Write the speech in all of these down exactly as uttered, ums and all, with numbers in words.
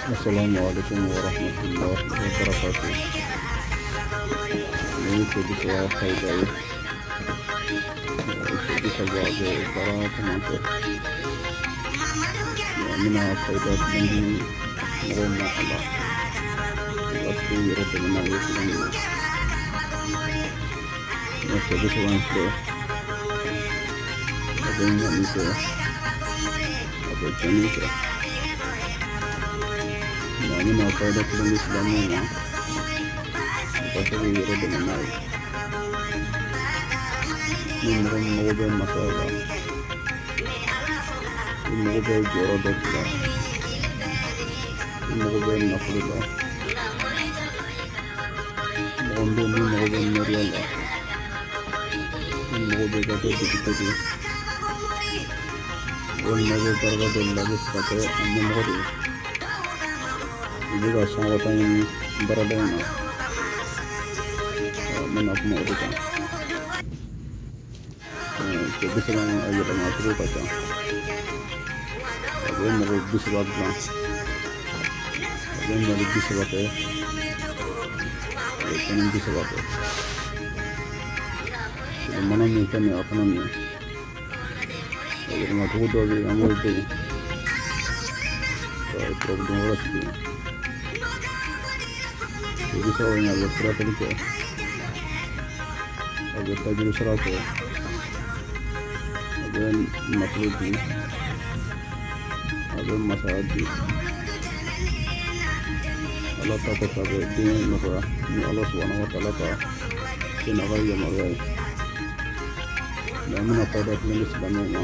Assalamualaikum warahmatullahi wabarakatuh. Ini kedua kali itu sebagai para penonton. Mina kaidah dengan Muhammad Allah. Waktu itu menangis dengan waktu itu sebenarnya ada yang itu ada jenis. Mina kaidah dengan Islamnya. Waktu itu menangis. Ini mungkin masalah. Ini mungkin juara dua. Ini mungkin nafulah. Mungkin ini mungkin meriah. Ini mungkin jatuh di situ. Ini mungkin terkadang lagi pakai ini mungkin. Ini juga sangat yang berada di mana aku mau itu. Jadi sekarang aja dengan aku baca. Aku mau bisa baca. Aku mau bisa baca. Aku mau bisa baca. Mana nih kan ya apa namanya? Aku mau tahu dulu yang mau itu. Kalau problem orang sih. Jadi soalnya ada berapa itu? Ada tajir seratus. Ada makhluk ini, ada masalah ini. Allah Taala tahu ini mereka, ini Allah Subhanahu Wa Taala tahu. Ini apa yang mereka? Dan mana pada penulis banyak.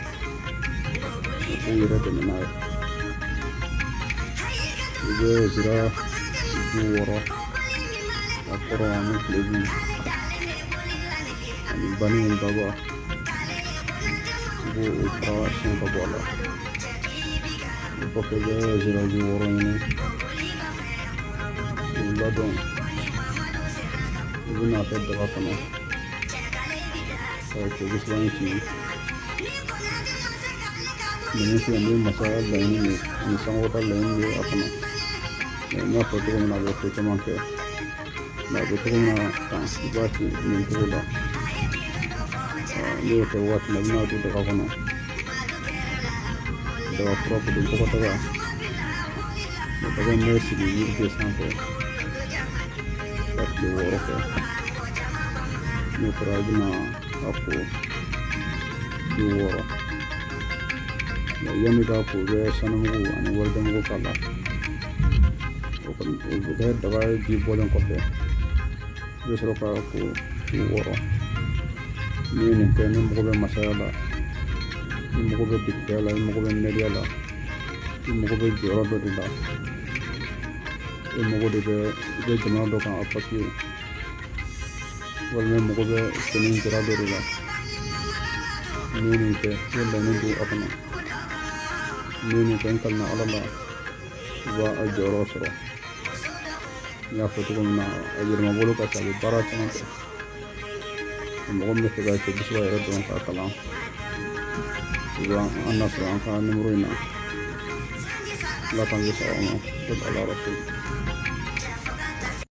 Itu yang ada mana? Itu zira dua Al-Quran lebih. Ini bani yang bawa. Bu operasi yang terbuat. Pakai gaya ziraju orang ini. Ulah dong. Ini apa dapat mana? Saya cuba selama ini. Ini sih ini masalah lain ini. Ini sangat lain ini apa nak? Ini apa tu kau nak buat tu macam? Nak buat tu mana? Kan buat ini tu lah. Ini terbuat lagi tu dekat mana? Dekat proper tu dekat dekat. Dekat ni sini ni sampai. Tapi orang tu, ni peragina apa? Dua. Yang ni dah apa? Jadi sana mugu, ane warga mugu kalah. Open, udah dekat di bawah kopi. Jadi seroka aku dua. Ini ni kan ni mugu bermasalah. Ini mugu berdikala, ini mugu bernediala. Ini mugu berjuara berita. Ini mugu dia dia jenama dokan apa sih? Walau mugu ber jenis juara berita. Ini ni ke, ini ni tu apa nak? Ini ni kan kalau nak Allah lah, wah juara sero. Ya foto kena ajar mabulu kacau barat macam tu. Mugu mesti gaya sebesar era doang katalah. Uang anak orang kan nemurina. Lapan juta orang, betul Allah Rasul.